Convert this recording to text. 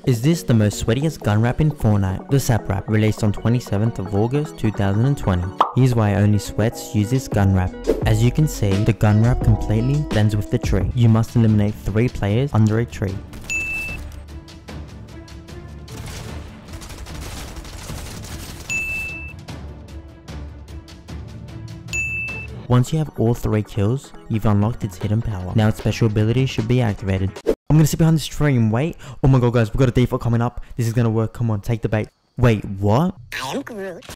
Is this the most sweatiest gun wrap in Fortnite? The SAP wrap, released on 27th of August 2020. Here's why only sweats use this gun wrap. As you can see, the gun wrap completely blends with the tree. You must eliminate 3 players under a tree. Once you have all 3 kills, you've unlocked its hidden power. Now its special ability should be activated. I'm gonna sit behind this tree and wait. Oh my god guys, we've got a default coming up. This is gonna work. Come on, take the bait. Wait, what? I am Groot.